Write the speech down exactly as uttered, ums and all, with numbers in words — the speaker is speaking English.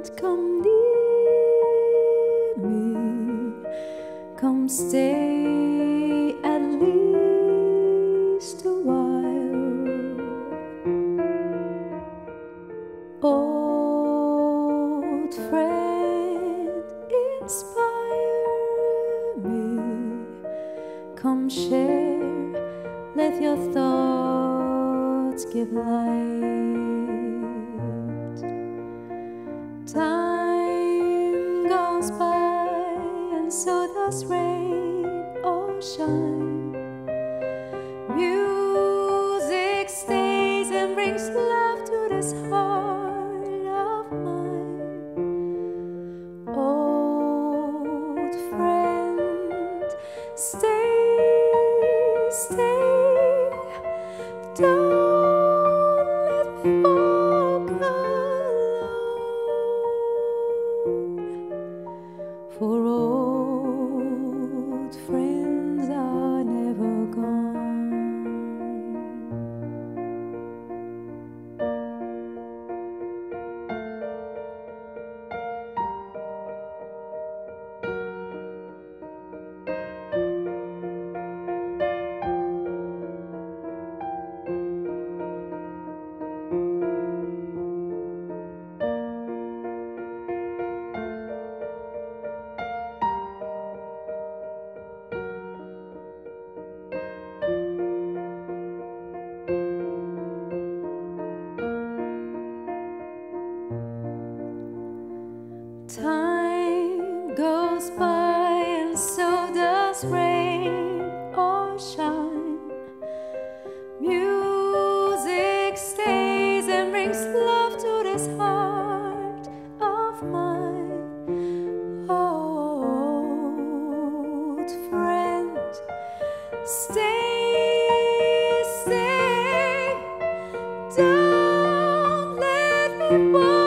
come near me, come stay at least a while. Old friend, inspire me, come share, let your thoughts give light. Time goes by and so does rain or shine. Music stays and brings love to this heart of mine. Old friend, stay, stay, don't let me walk alone, for old friends are never gone. Time goes by and so does rain or shine. Music stays and brings love to this heart of mine. Old friend, stay, stay, don't let me walk